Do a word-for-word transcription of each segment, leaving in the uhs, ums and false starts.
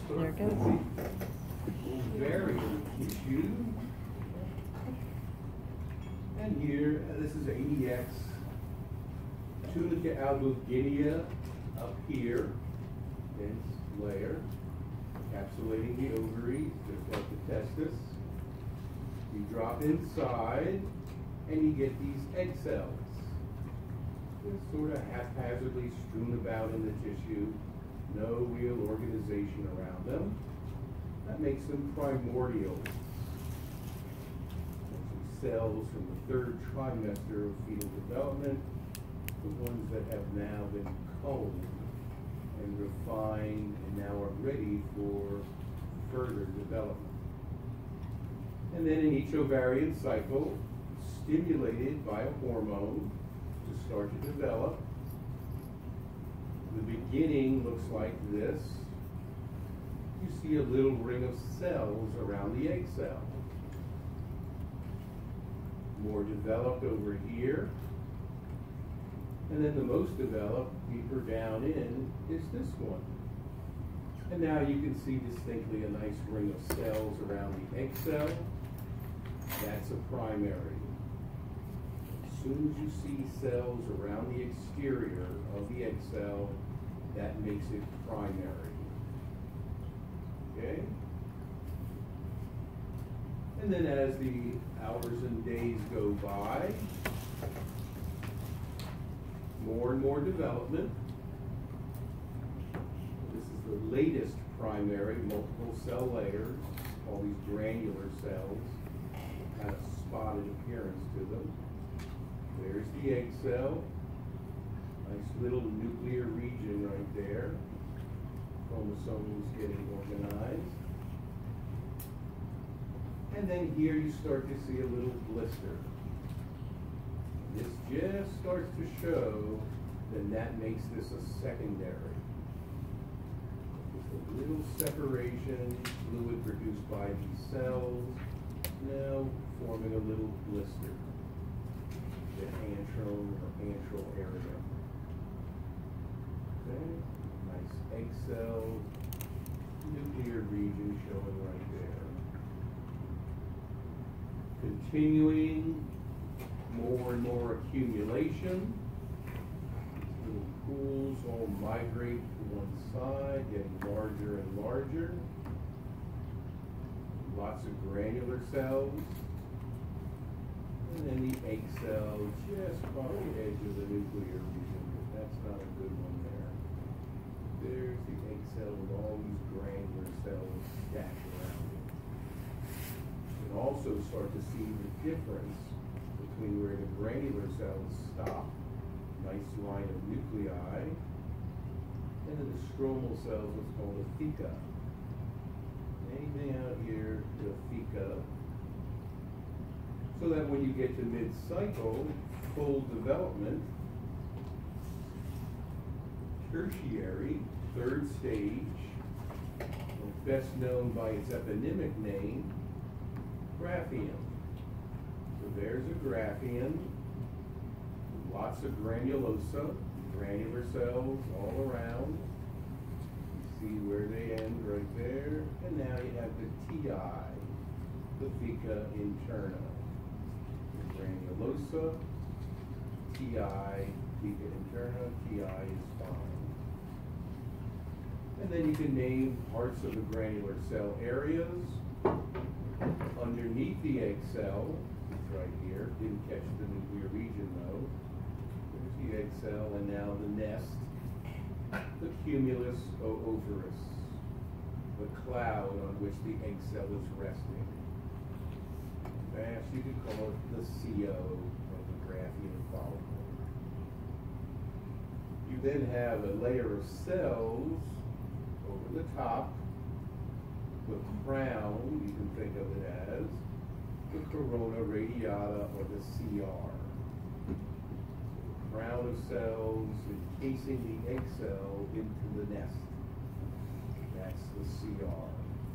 There it goes. Ovarian tissue. And here, uh, this is A D X. Tunica albuginea up here, dense layer, encapsulating the ovaries, just like the testis. You drop inside, and you get these egg cells. Just sort of haphazardly strewn about in the tissue, no real organization around them. That makes them primordial. Cells from the third trimester of fetal development, the ones that have now been combed and refined and now are ready for further development. And then in each ovarian cycle, stimulated by a hormone to start to develop. The beginning looks like this. You see a little ring of cells around the egg cell. More developed over here. And then the most developed, deeper down in, is this one. And now you can see distinctly a nice ring of cells around the egg cell. That's a primary. As soon as you see cells around the exterior of the egg cell, that makes it primary. Okay? And then as the hours and days go by, more and more development. This is the latest primary, multiple cell layers, all these granular cells, kind of spotted appearance to them. There's the egg cell, nice little nuclear region right there. Chromosomes getting organized. And then here you start to see a little blister. This just starts to show that that makes this a secondary. Just a little separation, fluid produced by these cells, now forming a little blister. The antrum or antral area. Okay, nice egg cell, nuclear region showing right there. Continuing, more and more accumulation. These little pools all migrate to one side, getting larger and larger. Lots of granular cells. And then the egg cell just on the edge of the nuclear region, but that's not a good one there. There's the egg cell with all these granular cells stacked around it. You can also start to see the difference between where the granular cells stop, nice line of nuclei, and then the stromal cells, what's called a theca. Anything out here, the theca. So that when you get to mid-cycle, full development, tertiary, third stage, best known by its eponymic name, graphium. So there's a graphium, lots of granulosa, granular cells all around. You see where they end right there. And now you have the T I, the theca interna. Granulosa, T I, theca interna, T I is fine. And then you can name parts of the granular cell areas. Underneath the egg cell, it's right here, didn't catch the nuclear region though. There's the egg cell, and now the nest, the cumulus ovorus, the cloud on which the egg cell is resting. Fast, you could call it the C O of the graphian follicle. You then have a layer of cells over the top. The crown, you can think of it as the corona radiata or the C R. The crown of cells encasing the egg cell into the nest. That's the C R.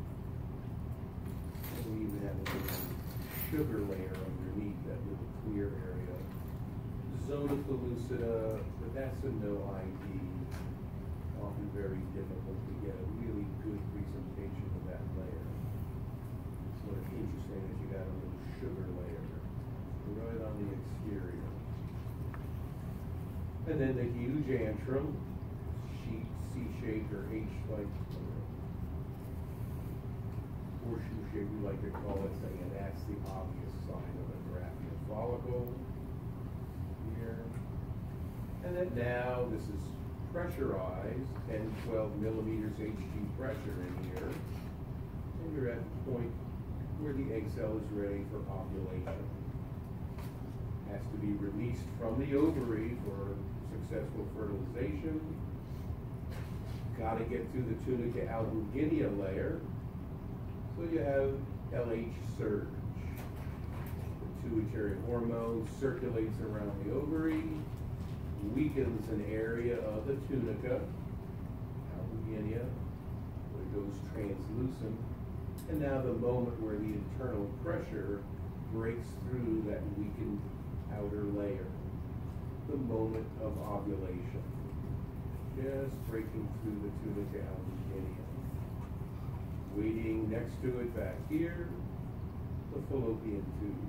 And we even have a little sugar layer underneath that little clear area. Zona pellucida, but that's a no I D. Often very difficult to get a really good presentation huge antrum, sheet, C-shaped or H-like, horseshoe shape we like to call it, saying that's the obvious sign of a Graafian follicle here. And then now this is pressurized, ten, twelve millimeters H G pressure in here. And you're at the point where the egg cell is ready for ovulation. Has to be released from the ovary for successful fertilization. Got to get through the tunica albuginea layer. So you have L H surge. The pituitary hormone circulates around the ovary, weakens an area of the tunica albuginea, where it goes translucent. And now the moment where the internal pressure breaks through that weakened outer layer, the moment of ovulation, just breaking through the tunica albuginea. Waiting next to it back here, the fallopian tube.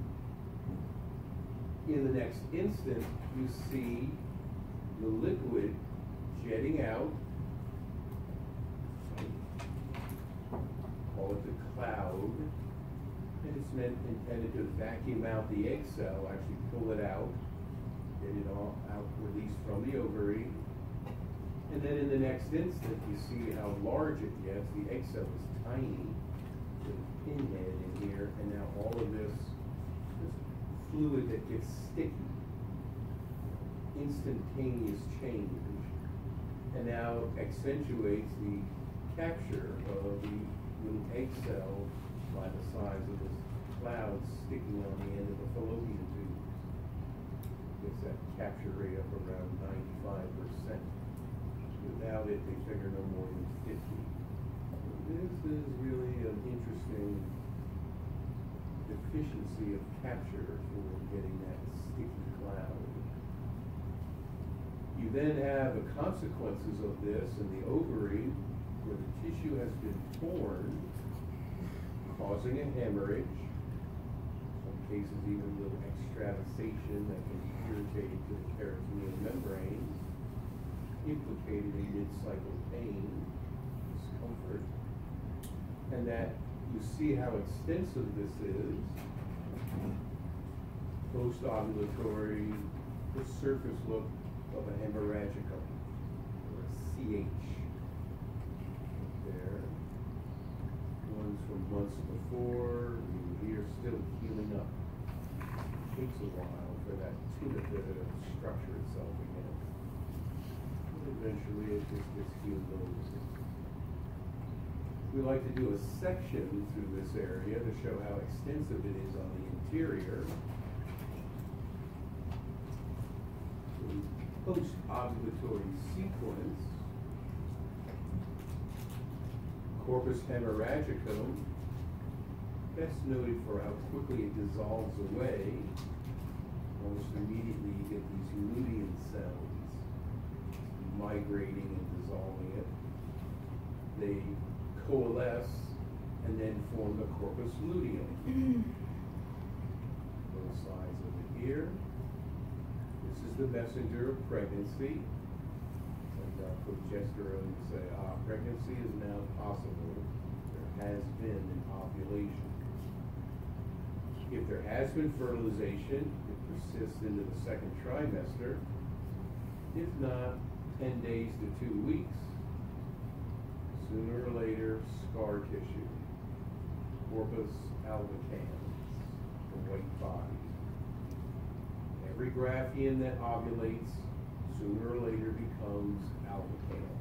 In the next instant, you see the liquid jetting out. Call it the cloud. And it's meant intended to vacuum out the egg cell, actually pull it out, get it all out, released from the ovary. And then in the next instant, you see how large it gets. The egg cell is tiny, with a pinhead in here, and now all of this, this fluid that gets sticky, instantaneous change, and now accentuates the capture of the little egg cell by the size of this cloud sticking on the end of the fallopian tube. Gets that capture rate up around ninety-five percent. Without it, they figure no more than fifty. This is really an interesting deficiency of capture for getting that sticky cloud. You then have the consequences of this in the ovary, where the tissue has been torn, causing a hemorrhage, in some cases even a little extravasation that can be irritating to the peritoneal membranes, implicated in mid-cycle pain, discomfort, and that you see how extensive this is. Post-ovulatory, the surface look of a hemorrhagicum, or a C H. There. Ones from months before, here still healing up. Takes a while for that tunica to structure itself again. Eventually it just gets healed over. We like to do a section through this area to show how extensive it is on the interior. The post-ovulatory sequence. Corpus hemorrhagicum, best noted for how quickly it dissolves away. Almost immediately you get these lutein cells migrating and dissolving it. They coalesce and then form the corpus luteum. Both sides of it here. This is the messenger of pregnancy. And uh, progesterone and say, ah, pregnancy is now possible. There has been an ovulation. If there has been fertilization, it persists into the second trimester. If not, ten days to two weeks. Sooner or later, scar tissue, corpus albicans, the white body. Every Graafian that ovulates sooner or later becomes albicans.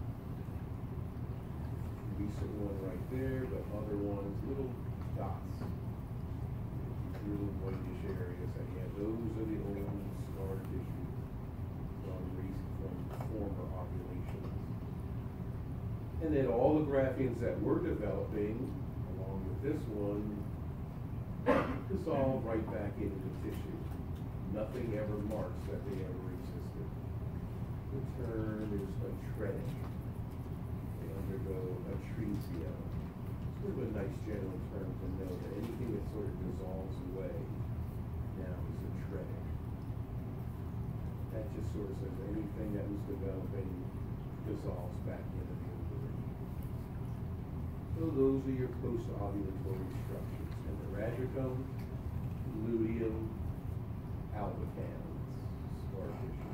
Recent one right there, but other ones, little dots. Little whitish areas, and yeah, those are the old scar tissue from recent from former ovulations. And then all the Graafians that we're developing, along with this one, dissolve right back into the tissue. Nothing ever marks that they ever existed. The term is atretic. They undergo atresia. Sort of a nice general term to know that anything that sort of dissolves away now is atretic. that just sort of says anything that was developing dissolves back into the ovary. So those are your post-ovulatory structures. And the radium, luteum, albicans, scar tissue.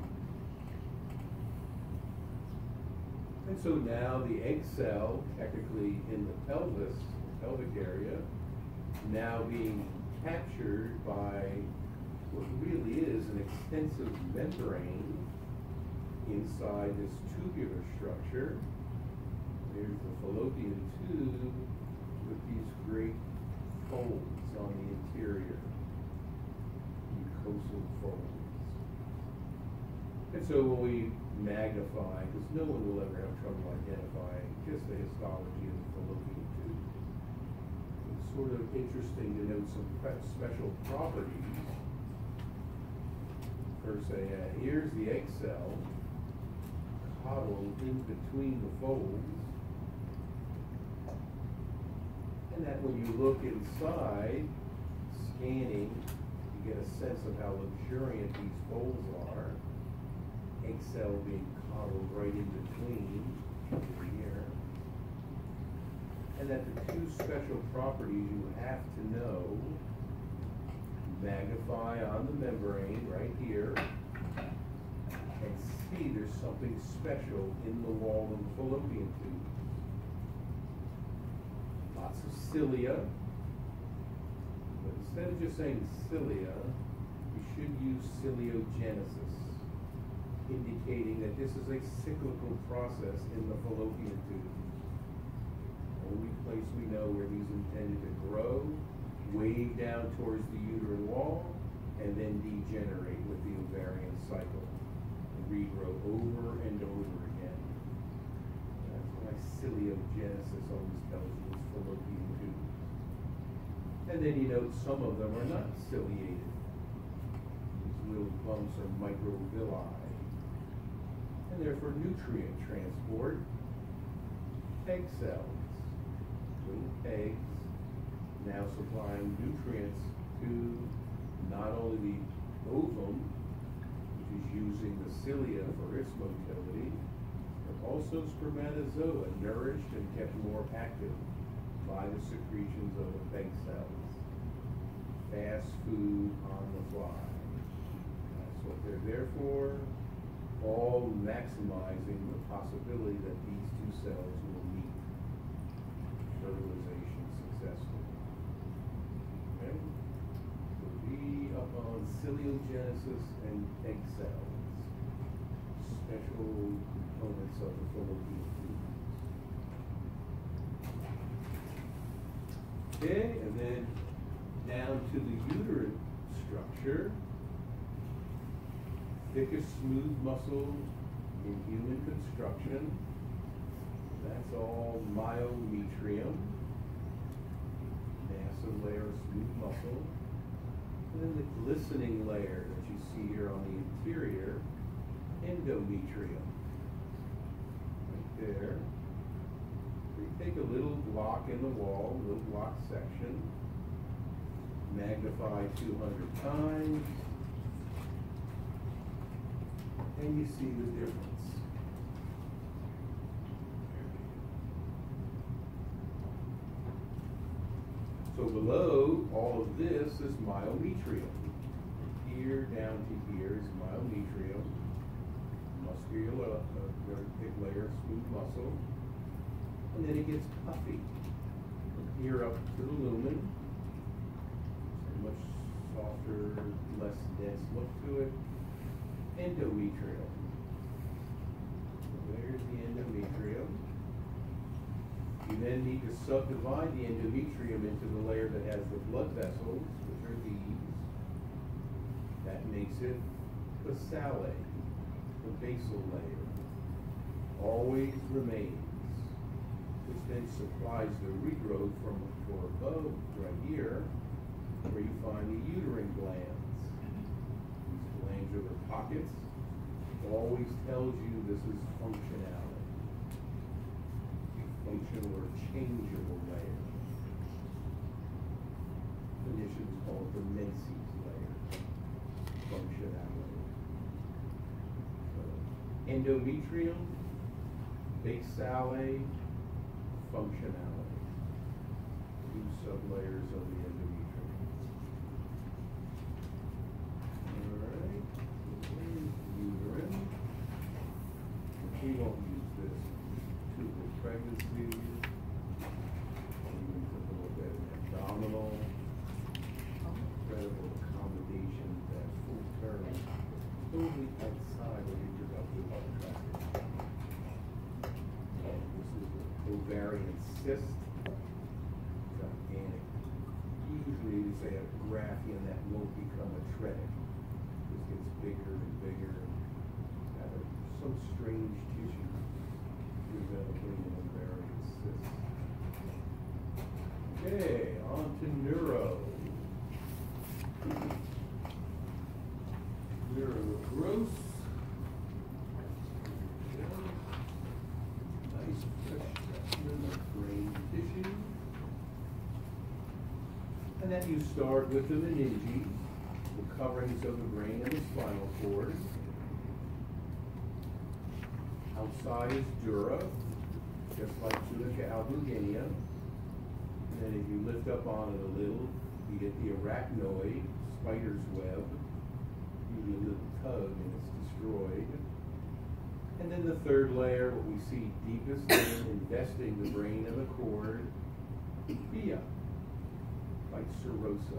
And so now the egg cell, technically in the pelvis, pelvic area, now being captured by what really is an extensive membrane inside this tubular structure. There's the fallopian tube with these great folds on the interior, mucosal folds. And so when we magnify, because no one will ever have trouble identifying just the histology of the fallopian tube, it's sort of interesting to note some special properties. First, say, uh, here's the egg cell coddled in between the folds, and that when you look inside, scanning, you get a sense of how luxuriant these folds are. Egg cell being coddled right in between here. And that the two special properties you have to know: magnify on the membrane right here, and see there's something special in the wall of the fallopian tube. Lots of cilia, but instead of just saying cilia, you should use ciliogenesis, indicating that this is a cyclical process in the fallopian tube. Only place we know where these intended to grow, wave down towards the uterine wall, and then degenerate with the ovarian cycle and regrow over and over again. That's why ciliogenesis always tells you it's fallopian tubes. And then you note some of them are not ciliated. These little bumps are microvilli. And they're for nutrient transport. Egg cells, little eggs, now supplying nutrients to not only the ovum, which is using the cilia for its motility, but also spermatozoa, nourished and kept more active by the secretions of the egg cells. Fast food on the fly. That's what they're there for, all maximizing the possibility that these two cells will meet. Fertilization successful. Okay? So we up on ciliogenesis and egg cells, special components of the fallopian tube. Okay, and then down to the uterine structure. Thickest smooth muscle in human construction. That's all myometrium. Massive layer of smooth muscle. And then the glistening layer that you see here on the interior, endometrium. Right there. We take a little block in the wall, a little block section, magnify two hundred times, and you see the difference. So below all of this is myometrium. Here down to here is myometrium, muscular, a very thick layer of smooth muscle, and then it gets puffy. From here up to the lumen, so much softer, less dense look to it. Endometrium. So there's the endometrium. You then need to subdivide the endometrium into the layer that has the blood vessels, which are these. That makes it the basallae, the basal layer. Always remains, which then supplies the regrowth from for above right here, where you find the uterine glands. These glandular pockets always tells you this is functionality. Functional or changeable layer. Clinicians call it the Menses layer. Functionality. endometrium, basale, functionality. Two sublayers of the endometrium. All right, uterine. We won't use this tubal pregnancy. We took a look at abdominal. Incredible accommodation that full term totally outside of reproductive traffic. This is an ovarian cyst. Gigantic. Usually we say a graphian that won't become atretic. This gets bigger and bigger. Out of some strange tissue developing an ovarian cyst. Okay, on to neuro. Neuro gross. Nice section of brain tissue. And then you start with the meninges, the coverings of the brain and the spinal cord. Outside is dura, just like tunica albuginea. And then if you lift up on it a little, you get the arachnoid, spider's web, usually a little tug and it's destroyed. And then the third layer, what we see deepest in, investing the brain and the cord, pia, like serosa.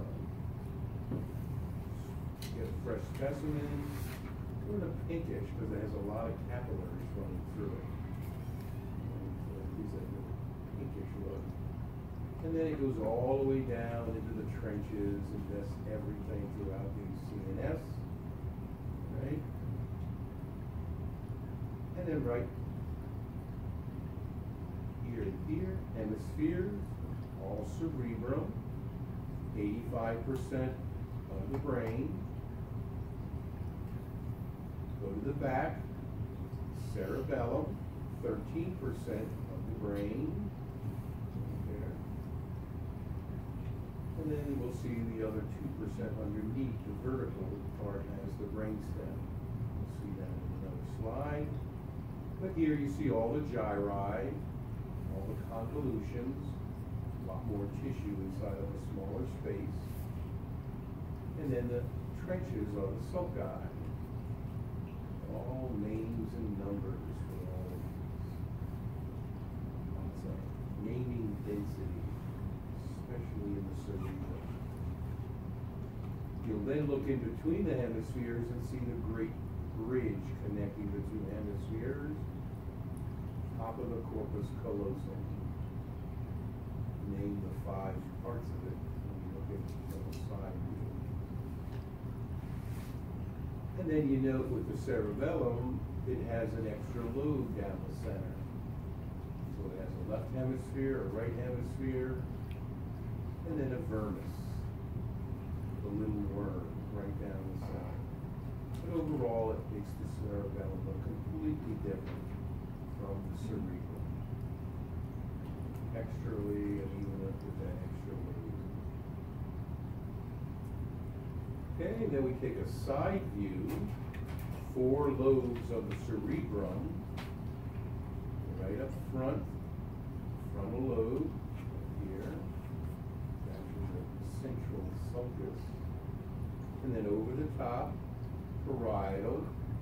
You get a fresh specimen, sort of pinkish because it has a lot of capillaries running through it. And so it gives that little pinkish look. And then it goes all the way down into the trenches, invests everything throughout the C N S, right? And then right here and here, hemispheres, all cerebrum, eighty-five percent of the brain. Go to the back, cerebellum, thirteen percent of the brain. And then we'll see the other two percent underneath the vertical part as the brainstem. We'll see that in another slide. But here you see all the gyri, all the convolutions, a lot more tissue inside of a smaller space. And then the trenches are the sulci. All names and numbers for all of these. Lots of naming density, especially in the cerebrum. You'll then look in between the hemispheres and see the great bridge connecting the two hemispheres. Top of the corpus callosum. Name the five parts of it when you look at the side view. And then you note with the cerebellum, it has an extra lobe down the center. So it has a left hemisphere, a right hemisphere, and then a vermis, the little worm right down the side. But overall, it makes the cerebellum look completely different from the cerebrum. Extrally, and even up with that extra lobe. Okay, then we take a side view, four lobes of the cerebrum, right up front, frontal lobe, here, actually the central sulcus, and then over the top, parietal,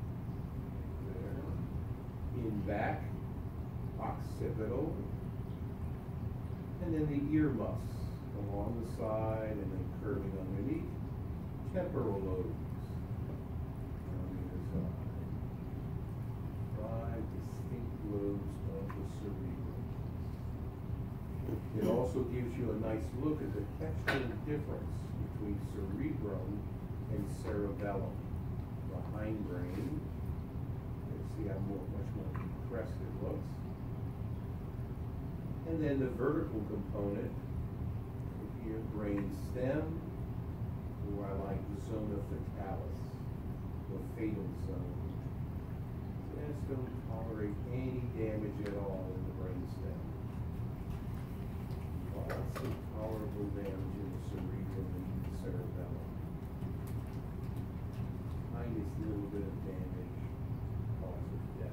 there, in back, occipital, and then the ear muffs along the side and then curving underneath. Temporal lobes on either side. Five distinct lobes of the cerebrum. It also gives you a nice look at the textural difference between cerebrum and cerebellum. The hindbrain. You see how more, much more compressed it looks. And then the vertical component, here, brain stem, or I like the zona fatalis, the fatal zone. This don't tolerate any damage at all in the brain stem. Lots of tolerable damage in the cerebrum and the cerebellum. Tiniest little bit of damage causes death.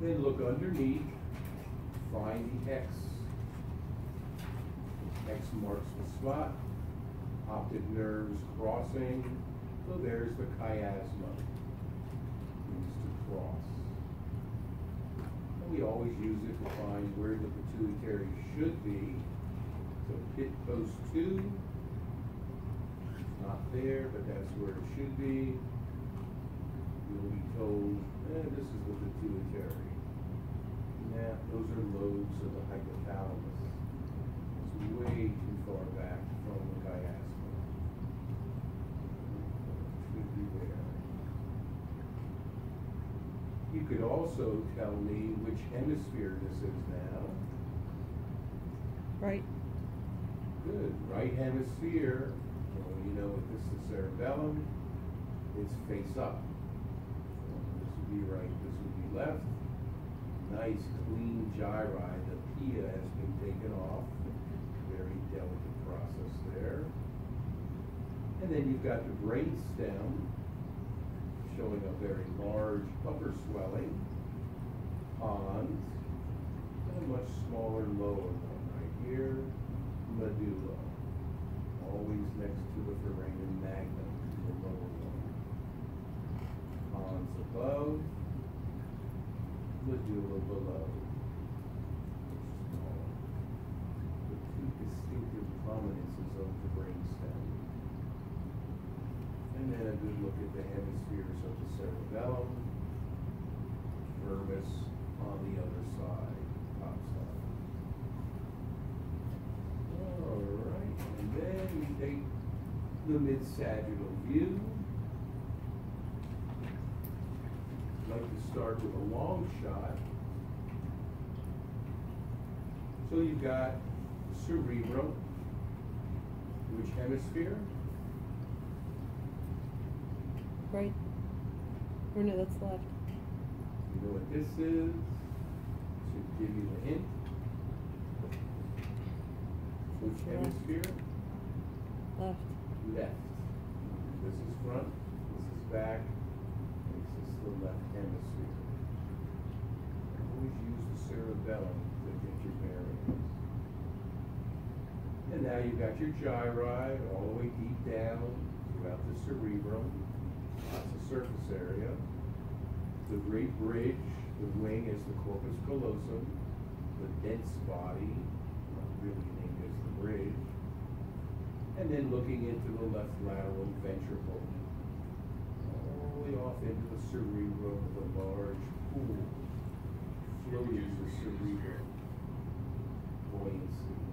Then look underneath, find the X. X marks the spot, optic nerves crossing, so there's the chiasma, means to cross. And we always use it to find where the pituitary should be. So pit post two, not there, but that's where it should be. You'll be told, eh, this is the pituitary. Now, those are lobes of the hypothalamus. It's way too far back from the chiasma. Should be there. You could also tell me which hemisphere this is now. Right. Good. Right hemisphere. Well, you know what this is, cerebellum. It's face up. So this would be right, this would be left. Nice clean gyri. The pia has been taken off. Very delicate process there. And then you've got the brain stem showing a very large upper swelling, pons, and a much smaller lower one right here, medulla. Always next to the foramen magnum, the lower one. Pons above, medulla below. Smaller. The two distinctive prominences of the brainstem. And then a good look at the hemispheres of the cerebellum, vermis on the other side, top side. All right, and then we take the mid-sagittal view. I'd like to start with a long shot. So you've got cerebrum. Which hemisphere? Right. Or no, that's left. You know what this is? Should give you the hint. Which Left. hemisphere? Left. Left. This is front, this is back, this is the left hemisphere. Always use the cerebellum to get your bearings. And now you've got your gyri all the way deep down throughout the cerebrum. Lots of surface area. The great bridge, the wing is the corpus callosum. The dense body, not really named as the bridge. And then looking into the left lateral ventricle. All the way off into the cerebrum with a large pool. Floating the cerebrum. Buoyancy.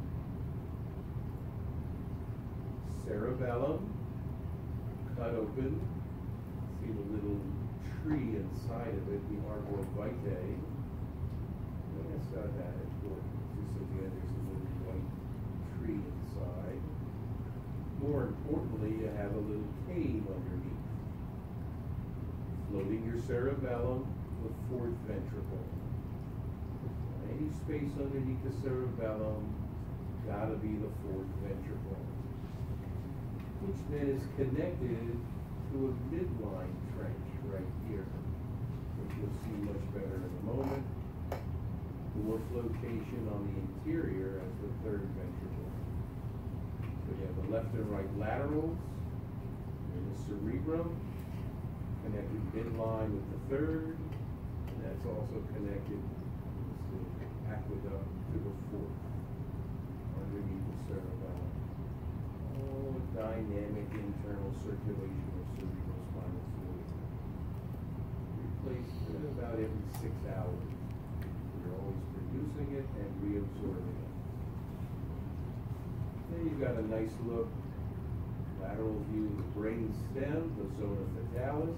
Cerebellum, cut open. See the little tree inside of it, the arbor vitae. And that's not that important. Just again, there's a little white tree inside. More importantly, you have a little cave underneath. Floating your cerebellum, the fourth ventricle. Any space underneath the cerebellum, gotta be the fourth ventricle. Which then is connected to a midline trench right here, which you'll see much better in a moment. Dwarf location on the interior as the third ventricle. So you have the left and right laterals in the cerebrum, connected midline with the third, and that's also connected to the aqueduct to the fourth, underneath the cerebellum. Oh, dynamic internal circulation of cerebrospinal fluid. Replaced about every six hours. You're always producing it and reabsorbing it. Then you've got a nice look, lateral view of the brain stem, the zona fetalis.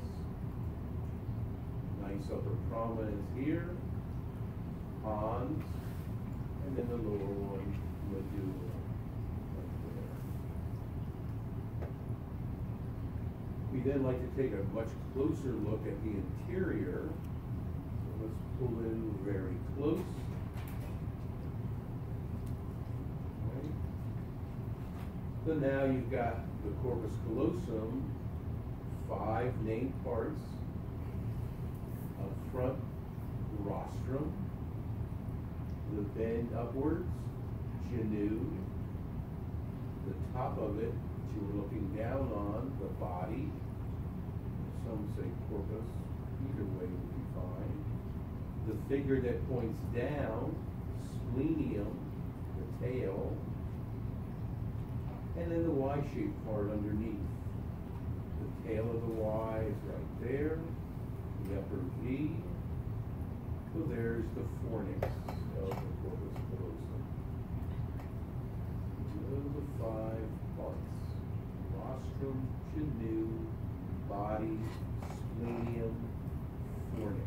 Nice upper prominence here, pons, and then the lower one, medulla. We then like to take a much closer look at the interior. So let's pull in very close. Okay. So now you've got the corpus callosum, five named parts. Up front, rostrum, the bend upwards, genu, the top of it, which you were looking down on, the body, some say corpus, either way would be fine. The figure that points down, splenium, the tail, and then the Y-shaped part underneath. The tail of the Y is right there, the upper V. So there's the fornix of the corpus callosum. Those are the five parts: rostrum, genu, body, splenium, fornix.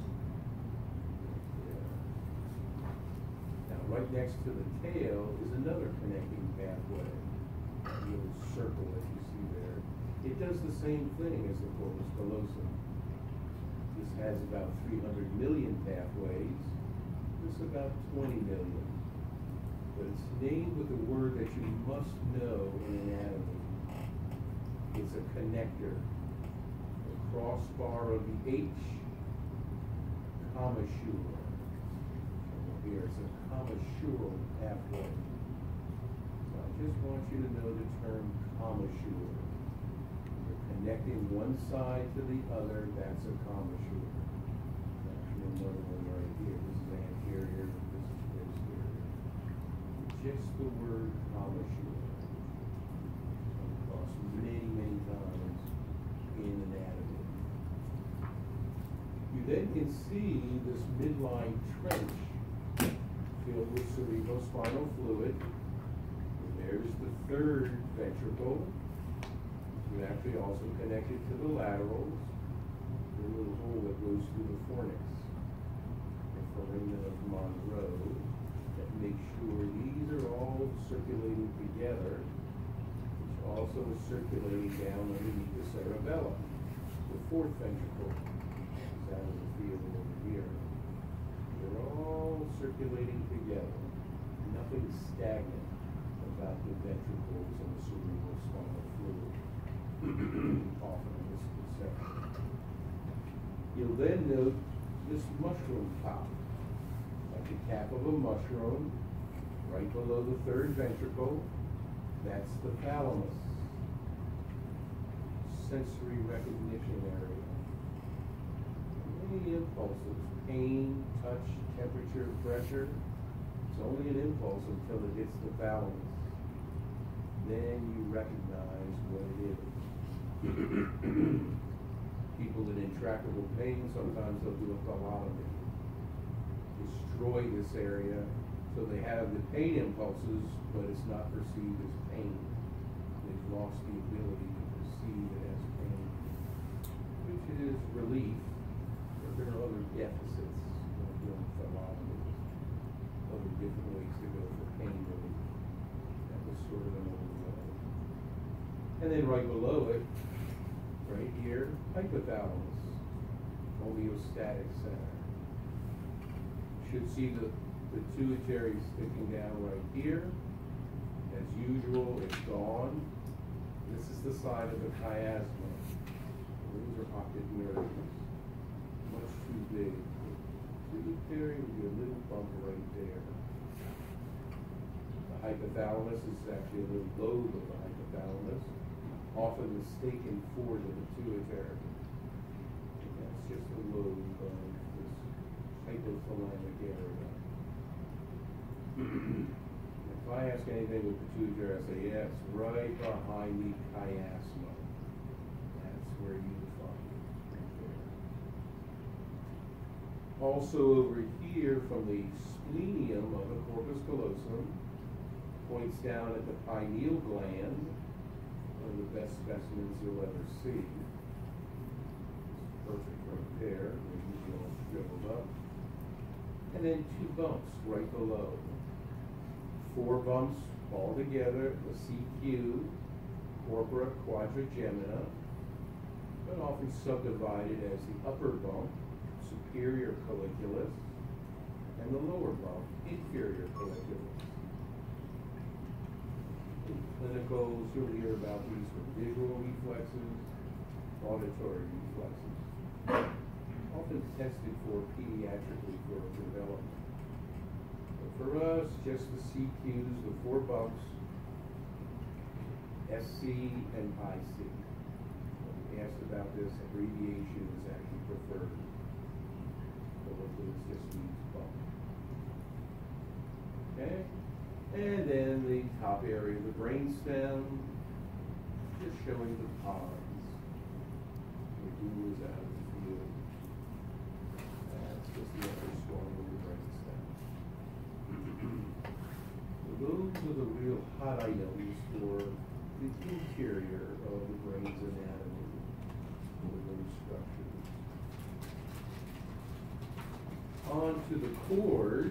Now, right next to the tail is another connecting pathway. A little circle that you see there. It does the same thing as the corpus callosum. This has about three hundred million pathways. This about twenty million. But it's named with a word that you must know in anatomy. It's a connector. The crossbar of the H, commissural. Here it's a commissural pathway. I just want you to know the term commissure. You're connecting one side to the other, that's a commissure. There's actually another one right here. This is anterior, this is posterior. Just the word commissure. Across many, many times in anatomy. You then can see this midline trench filled with cerebrospinal fluid. There's the third ventricle. You actually also connected to the laterals. The little hole that goes through the fornix. The foramen of Monroe. That makes sure these are all circulating together, which also is circulating down underneath the cerebellum. The fourth ventricle is out of the field over here. They're all circulating together. Nothing stagnant about the ventricles and the cerebrospinal fluid. Often a misconception. You'll then note this mushroom top, like the cap of a mushroom, right below the third ventricle. That's the thalamus, sensory recognition area. Any impulses, pain, touch, temperature, pressure, it's only an impulse until it hits the thalamus. Then you recognize what it is. People in intractable pain, sometimes they'll do a thalamotomy. Destroy this area so they have the pain impulses, but it's not perceived as pain. They've lost the ability to perceive it as pain, which is relief, but there are other deficits when doing thalamotomy. Other different ways to go for pain relief. That was sort of an old way. And then right below it, right here, hypothalamus, homeostatic center. You should see the, the pituitary sticking down right here. As usual, it's gone. This is the side of the chiasma. Those are optic nerves. Much too big. Pituitary would be a little bump right there. The hypothalamus is actually a little lobe of the hypothalamus, often mistaken for the pituitary. And that's just a lobe of this hypothalamic area. If I ask anything with pituitary, I say, yeah, it's right behind the chiasma. That's where you would find it, right there. Also over here, from the splenium of the corpus callosum, points down at the pineal gland, one of the best specimens you'll ever see. It's perfect right there, maybe all shriveled up. And then two bumps right below. Four bumps all together, the C Q, corpora quadrigemina, but often subdivided as the upper bump, superior colliculus, and the lower bump, inferior colliculus. In clinicals, you'll hear about these for visual reflexes, auditory reflexes, often tested for pediatric reflexes. us just the C Qs, the four bumps, S C and I C. When asked about this, abbreviation is actually preferred. So hopefully it's just means bump. Okay? And then the top area of the brainstem, just showing the pons. The glue is out of the field. That's just the upper storm of the brainstem. So those are the real hot items for the interior of the brain's anatomy, for those structures. On to the cord.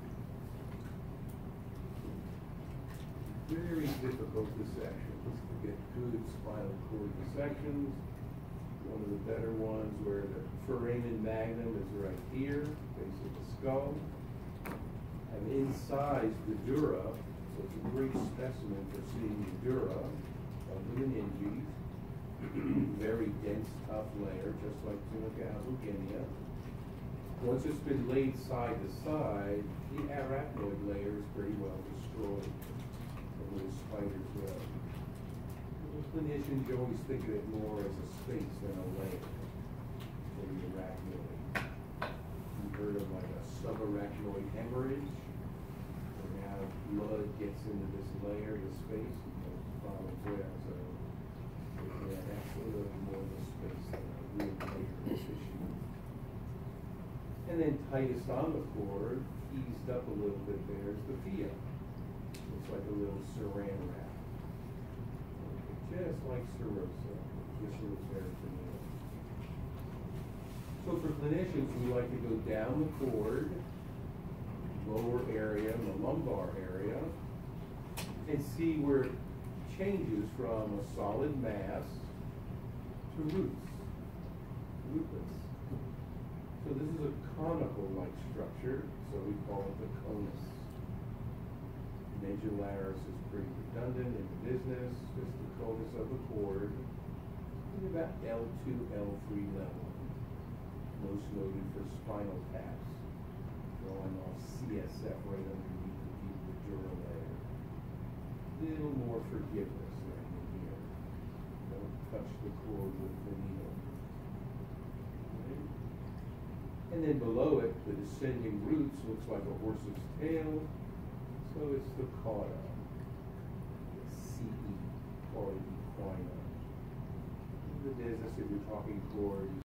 Very difficult dissections to get good spinal cord dissections. One of the better ones where the foramen magnum is right here, base of the skull. And inside the dura, so it's a great specimen for seeing the dura of the meninges. Very dense, tough layer, just like tunica abugenia. Once it's been laid side to side, the arachnoid layer is pretty well destroyed. Little spider's web. Clinicians, you always think of it more as a space than a layer for the arachnoid. You've heard of like a subarachnoid hemorrhage, where now blood gets into this layer, this space, and goes follows there. So yeah, that's a little more of a space than a real layer of tissue. And then tightest on the cord, eased up a little bit there, is the pia. Looks like a little saran wrap. Just like serosa, visceral peritoneum. So for clinicians, we like to go down the cord, lower area, the lumbar area, and see where it changes from a solid mass to roots, rootlets. So this is a conical-like structure, so we call it the conus. Medullaris is pretty redundant in the business, just the conus of the cord, in about L two, L three level. Most noted for spinal taps, drawing off C S F right underneath the deep dural layer. Little more forgiveness right in here. Don't touch the cord with the needle. Okay. And then below it, the descending roots looks like a horse's tail. So it's the cauda, the C E, cauda equina. As I said, we're talking cord.